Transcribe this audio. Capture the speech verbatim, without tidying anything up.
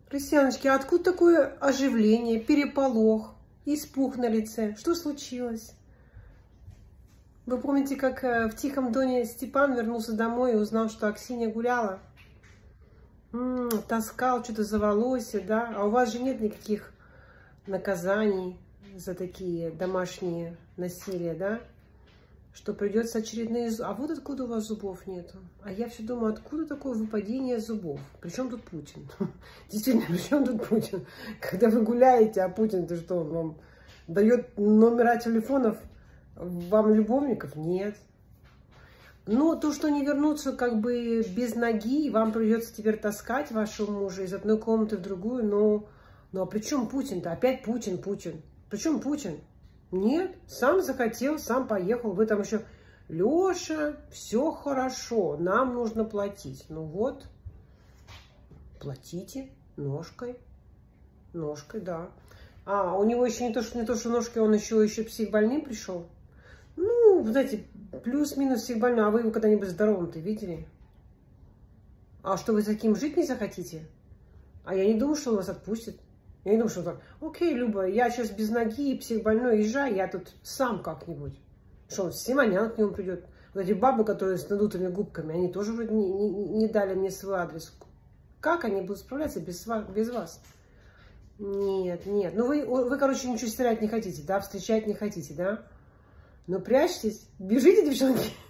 Крестьяночки, а откуда такое оживление, переполох, испуг на лице? Что случилось? Вы помните, как в Тихом Доне Степан вернулся домой и узнал, что Аксинья гуляла? М -м, таскал что-то за волосы, да? А у вас же нет никаких наказаний за такие домашние насилия, да? Что придется очередные... А вот откуда у вас зубов нету? А я все думаю, откуда такое выпадение зубов? Причем тут Путин? Действительно, при чем тут Путин? Когда вы гуляете, а Путин-то что, он вам дает номера телефонов? Вам любовников? Нет. Но то, что они вернутся как бы без ноги, вам придется теперь таскать вашего мужа из одной комнаты в другую, но... Ну а при чем Путин-то? Опять Путин, Путин. При чем Путин? Нет, сам захотел, сам поехал. Вы там еще, Леша, все хорошо, нам нужно платить. Ну вот, платите ножкой. Ножкой, да. А, у него еще не то, что не то, что ножкой, он еще, еще психбольным пришел. Ну, знаете, плюс-минус психбольной. А вы его когда-нибудь здоровым-то видели? А что, вы с таким жить не захотите? А я не думаю, что он вас отпустит. Я не думаю, что так, окей, Люба, я сейчас без ноги и психбольной, езжай, я тут сам как-нибудь. Что, он Симонян к нему придет. Вот эти бабы, которые с надутыми губками, они тоже вроде не, не, не дали мне свой адрес. Как они будут справляться без, без вас? Нет, нет. Ну, вы, вы, короче, ничего стирать не хотите, да? Встречать не хотите, да? Ну, прячьтесь. Бежите, девчонки.